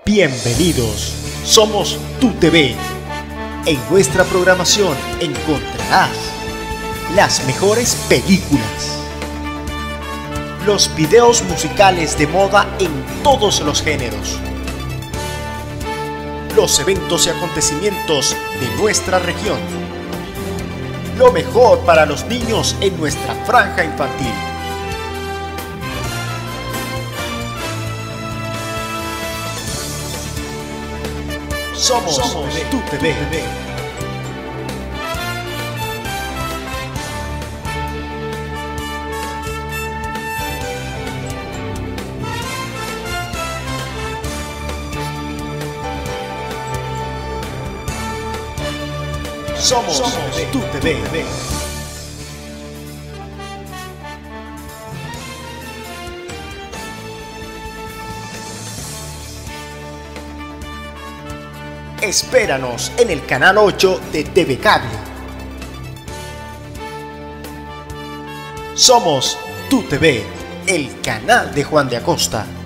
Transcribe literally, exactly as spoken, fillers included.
Bienvenidos, somos Tu T V. En nuestra programación encontrarás las mejores películas, los videos musicales de moda en todos los géneros, los eventos y acontecimientos de nuestra región, lo mejor para los niños en nuestra franja infantil. Somos, Somos Tu T V. Somos, Somos Tu T V. Espéranos en el canal ocho de T V Cable. Somos Tu T V, el canal de Juan de Acosta.